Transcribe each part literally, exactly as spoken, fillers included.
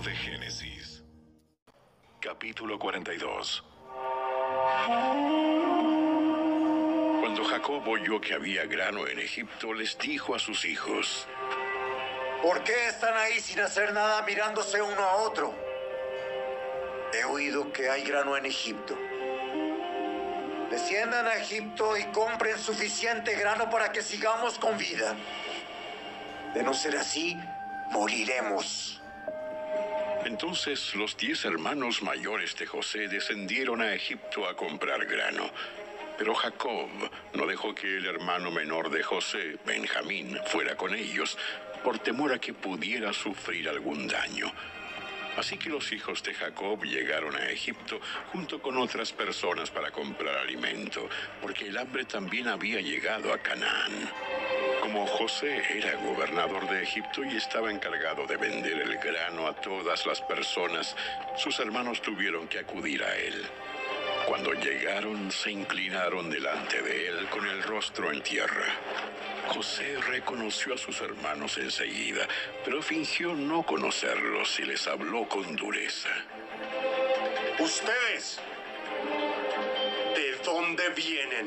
de Génesis, capítulo cuarenta y dos. Cuando Jacob oyó que había grano en Egipto, les dijo a sus hijos: ¿por qué están ahí sin hacer nada mirándose uno a otro? He oído que hay grano en Egipto. Desciendan a Egipto y compren suficiente grano para que sigamos con vida. De no ser así, moriremos. Entonces los diez hermanos mayores de José descendieron a Egipto a comprar grano. Pero Jacob no dejó que el hermano menor de José, Benjamín, fuera con ellos, por temor a que pudiera sufrir algún daño. Así que los hijos de Jacob llegaron a Egipto junto con otras personas para comprar alimento, porque el hambre también había llegado a Canaán. Como José era gobernador de Egipto y estaba encargado de vender el grano a todas las personas, sus hermanos tuvieron que acudir a él. Cuando llegaron, se inclinaron delante de él con el rostro en tierra. José reconoció a sus hermanos enseguida, pero fingió no conocerlos y les habló con dureza. ¿Ustedes de dónde vienen?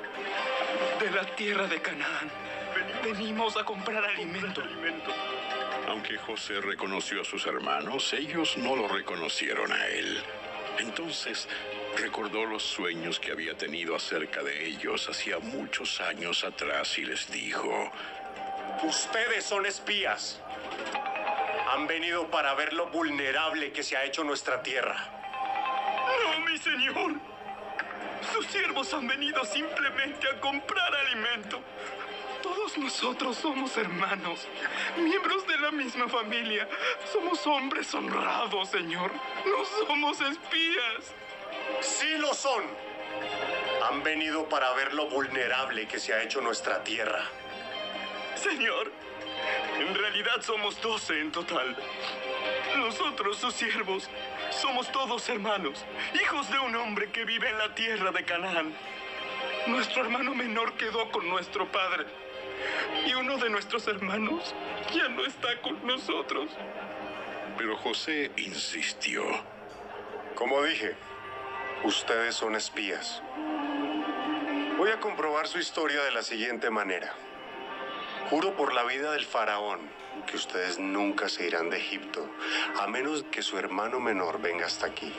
De la tierra de Canaán. Venimos a comprar alimento. Aunque José reconoció a sus hermanos, ellos no lo reconocieron a él. Entonces recordó los sueños que había tenido acerca de ellos hacía muchos años atrás y les dijo: ustedes son espías. Han venido para ver lo vulnerable que se ha hecho nuestra tierra. No, mi señor. Sus siervos han venido simplemente a comprar alimento. Todos nosotros somos hermanos, miembros de la misma familia. Somos hombres honrados, señor. No somos espías. ¡Sí lo son! Han venido para ver lo vulnerable que se ha hecho nuestra tierra. Señor, en realidad somos doce en total. Nosotros, sus siervos, somos todos hermanos, hijos de un hombre que vive en la tierra de Canaán. Nuestro hermano menor quedó con nuestro padre, y uno de nuestros hermanos ya no está con nosotros. Pero José insistió: como dije, ustedes son espías. Voy a comprobar su historia de la siguiente manera. Juro por la vida del faraón que ustedes nunca se irán de Egipto, a menos que su hermano menor venga hasta aquí.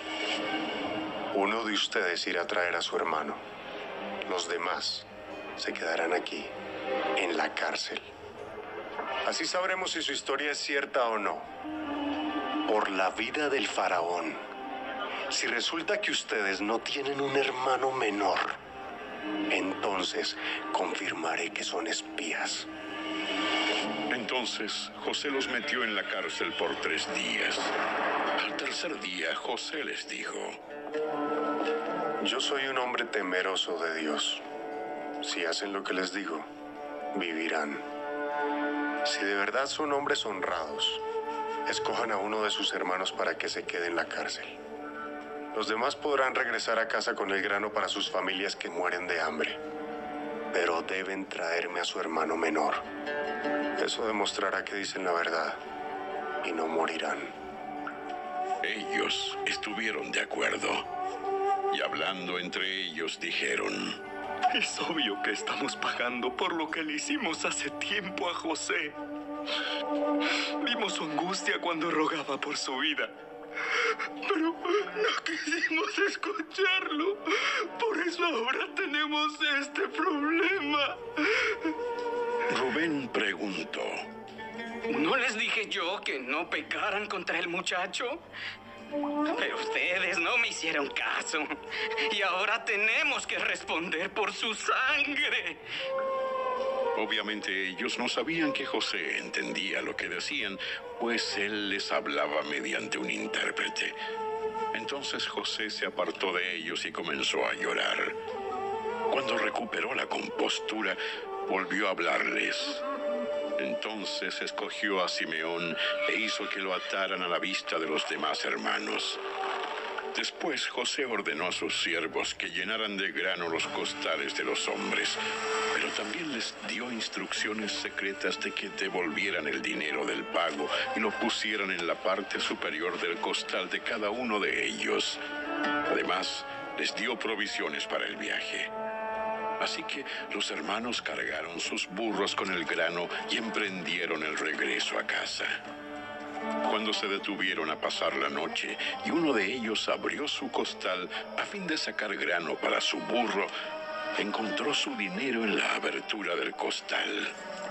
Uno de ustedes irá a traer a su hermano. Los demás se quedarán aquí, en la cárcel. Así sabremos si su historia es cierta o no. Por la vida del faraón. Si resulta que ustedes no tienen un hermano menor, entonces confirmaré que son espías. Entonces José los metió en la cárcel por tres días. Al tercer día, José les dijo: yo soy un hombre temeroso de Dios. Si hacen lo que les digo, vivirán. Si de verdad son hombres honrados, escojan a uno de sus hermanos para que se quede en la cárcel. Los demás podrán regresar a casa con el grano para sus familias que mueren de hambre. Pero deben traerme a su hermano menor. Eso demostrará que dicen la verdad y no morirán. Ellos estuvieron de acuerdo. Y hablando entre ellos dijeron: es obvio que estamos pagando por lo que le hicimos hace tiempo a José. Vimos su angustia cuando rogaba por su vida, pero no quisimos escucharlo. Por eso ahora tenemos este problema. Rubén preguntó: ¿no les dije yo que no pecaran contra el muchacho? Pero ustedes no me hicieron caso. Y ahora tenemos que responder por su sangre. Obviamente ellos no sabían que José entendía lo que decían, pues él les hablaba mediante un intérprete. Entonces José se apartó de ellos y comenzó a llorar. Cuando recuperó la compostura, volvió a hablarles. Entonces escogió a Simeón e hizo que lo ataran a la vista de los demás hermanos. Después José ordenó a sus siervos que llenaran de grano los costales de los hombres, pero también les dio instrucciones secretas de que devolvieran el dinero del pago y lo pusieran en la parte superior del costal de cada uno de ellos. Además, les dio provisiones para el viaje. Así que los hermanos cargaron sus burros con el grano y emprendieron el regreso a casa. Cuando se detuvieron a pasar la noche y uno de ellos abrió su costal a fin de sacar grano para su burro, encontró su dinero en la abertura del costal.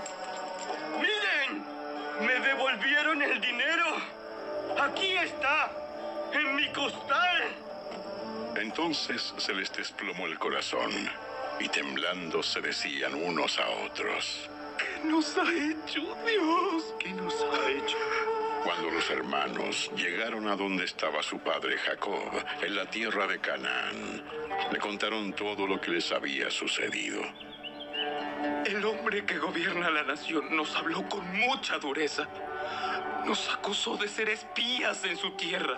¡Miren! ¡Me devolvieron el dinero! ¡Aquí está! ¡En mi costal! Entonces se les desplomó el corazón y temblando se decían unos a otros: ¿Qué nos ha hecho, Dios? ¿Qué nos ha hecho? Cuando los hermanos llegaron a donde estaba su padre Jacob, en la tierra de Canaán, le contaron todo lo que les había sucedido. El hombre que gobierna la nación nos habló con mucha dureza. Nos acusó de ser espías en su tierra.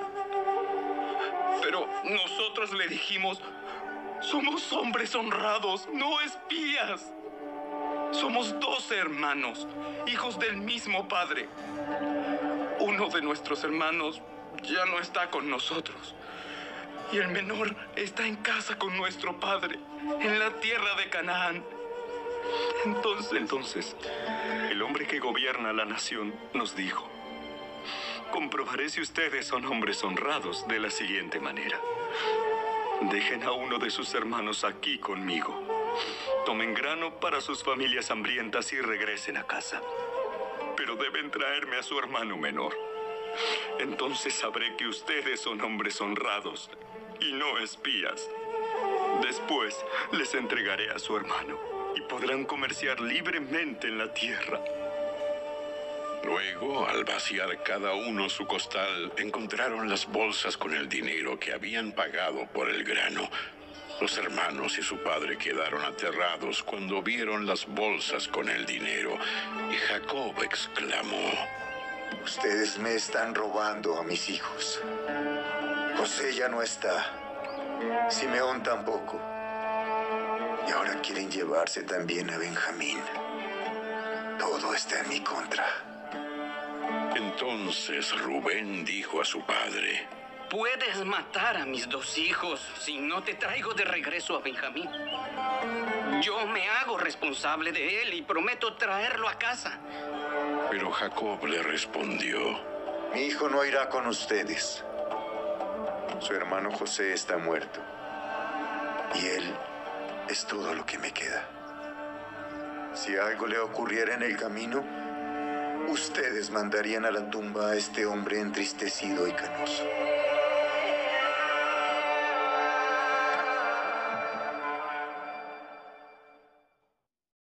Pero nosotros le dijimos: somos hombres honrados, no espías. Somos doce hermanos, hijos del mismo padre. Uno de nuestros hermanos ya no está con nosotros. Y el menor está en casa con nuestro padre, en la tierra de Canaán. Entonces, entonces, el hombre que gobierna la nación nos dijo: comprobaré si ustedes son hombres honrados de la siguiente manera. Dejen a uno de sus hermanos aquí conmigo. Tomen grano para sus familias hambrientas y regresen a casa. Pero deben traerme a su hermano menor. Entonces sabré que ustedes son hombres honrados y no espías. Después les entregaré a su hermano y podrán comerciar libremente en la tierra. Luego, al vaciar cada uno su costal, encontraron las bolsas con el dinero que habían pagado por el grano. Los hermanos y su padre quedaron aterrados cuando vieron las bolsas con el dinero, y Jacob exclamó: Ustedes me están robando a mis hijos. José ya no está. Simeón tampoco. Y ahora quieren llevarse también a Benjamín. Todo está en mi contra. Entonces Rubén dijo a su padre: Puedes matar a mis dos hijos si no te traigo de regreso a Benjamín. Yo me hago responsable de él y prometo traerlo a casa. Pero Jacob le respondió: Mi hijo no irá con ustedes. Su hermano José está muerto. Y él es todo lo que me queda. Si algo le ocurriera en el camino, ustedes mandarían a la tumba a este hombre entristecido y canoso.